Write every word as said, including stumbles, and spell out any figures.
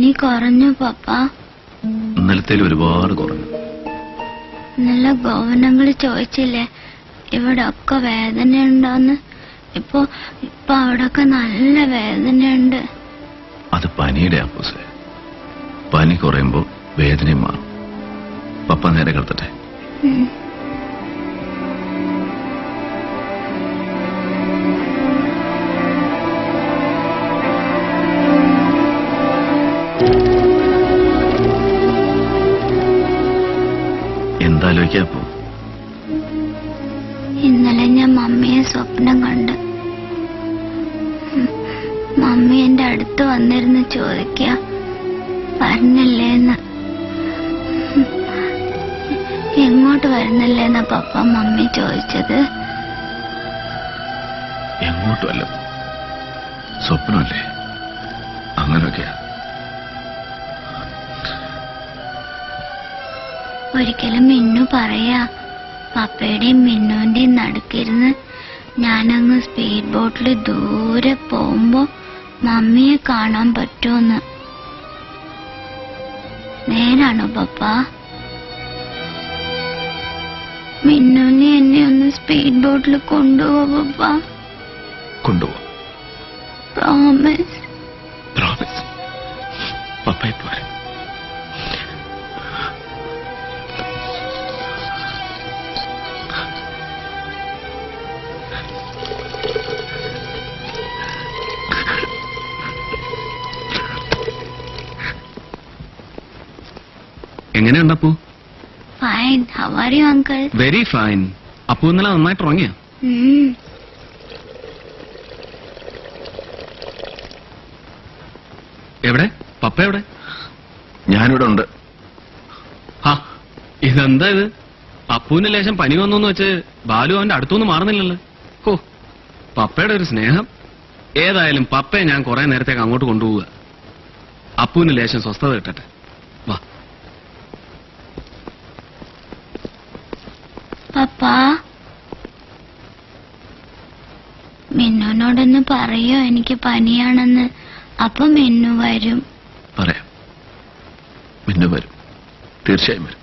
പനി കുറഞ്ഞു പപ്പ. ഇന്നലത്തേലും ഒരുപാട് കുറഞ്ഞു. നല്ല ഗോവനങ്ങൾ ചോദിച്ചില്ലേ ഇവിടെ ഒക്കെ വേദനയുണ്ടോന്ന്? ഇപ്പൊ ഇപ്പൊ അവിടൊക്കെ നല്ല വേദനയുണ്ട്. അത് പനിയുടെ അപ്പൂസേ. പനി കുറയുമ്പോ വേദനയും മാറും. പപ്പ നേരെ കിടത്തട്ടെ. എന്താലോചിക്കാപ്പോ? ഇന്നലെ ഞാൻ മമ്മിയെ സ്വപ്നം കണ്ട്. മമ്മി എന്റെ അടുത്ത് വന്നിരുന്ന് ചോദിക്ക വരണില്ലേന്ന്. എങ്ങോട്ട് വരുന്നില്ലേന്ന പപ്പ മമ്മി ചോദിച്ചത്. എങ്ങോട്ടുമല്ല, സ്വപ്നമല്ലേ? അങ്ങനൊക്കെയാ. ഒരിക്കലും മിന്നു പറയാ പപ്പയുടെയും മിന്നുവിന്റെയും നടുക്കിരുന്ന് ഞാനങ്ങ് സ്പീഡ് ബോട്ടിൽ ദൂരെ പോകുമ്പോ മമ്മിയെ കാണാൻ പറ്റുമെന്ന്. നേരാണോ പപ്പ? മിന്നുവിനെ എന്നെ ഒന്ന് സ്പീഡ് ബോട്ടിൽ കൊണ്ടുപോവാ പപ്പ? കൊണ്ടുപോവാ. പ്രോമിസ്? പ്രോമിസ്. പപ്പയെ പോലെ. എങ്ങനെയുണ്ട് Appu? Fine. How are you uncle? Very fine. Appu ഇന്നലെ നന്നായിട്ട് ഉറങ്ങിയ? എവിടെ പപ്പ? എവിടെ? ഞാനിവിടെ ഉണ്ട്. ആ ഇതെന്താ ഇത്? അപ്പുവിന് ലേശം പനി വന്നു വെച്ച് ബാലു അവന്റെ അടുത്തൊന്നും മാറുന്നില്ലല്ലോ. ഓ, പപ്പയുടെ ഒരു സ്നേഹം. ഏതായാലും പപ്പയെ ഞാൻ കുറെ നേരത്തേക്ക് അങ്ങോട്ട് കൊണ്ടുപോവുക. അപ്പുവിന് ലേശം സ്വസ്ഥത കിട്ടട്ടെ. വാ. പപ്പ, മിന്നുനോടൊന്ന് പറയോ എനിക്ക് പനിയാണെന്ന്? അപ്പൊ മിന്നു വരും. പറയാം. മിന്നു വരും, തീർച്ചയായും വരും.